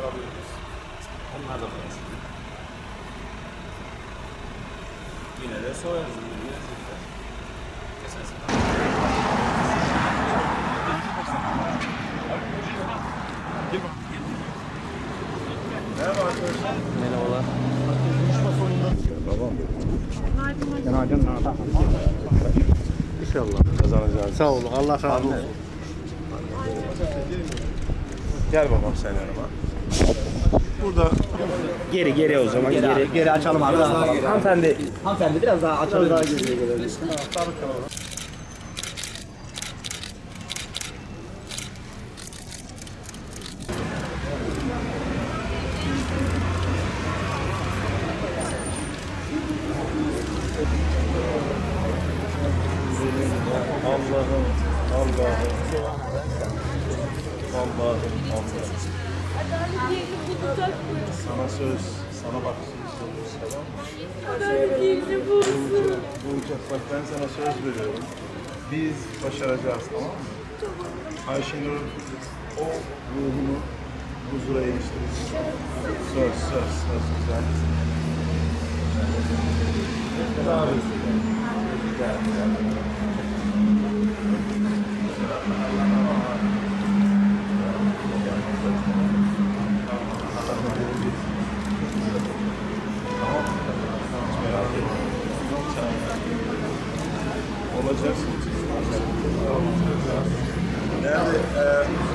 alıyoruz. Onlar da var. Yine de soyarız. Merhaba arkadaşlar. Merhabalar. Babam Günaydın. Günaydın. İnşallah kazanacağız. Sağ olun. Allah razı olsun. Gel babam sen yanıma. Burada Geri o zaman. Geri açalım abi. Hanımefendi biraz daha açalım. Daha geriye gelelim. Allah'ım. Adalet yerini bulacak mı? Sana söz, sana bak söz, tamam mı? Adalet yerini bulsun. Bulacak, bak ben sana söz veriyorum. Biz başaracağız, tamam mı? Ayşenur o ruhunu huzura eriştirecek. Söz güzel. Bravo. Olacaksın. Nerede?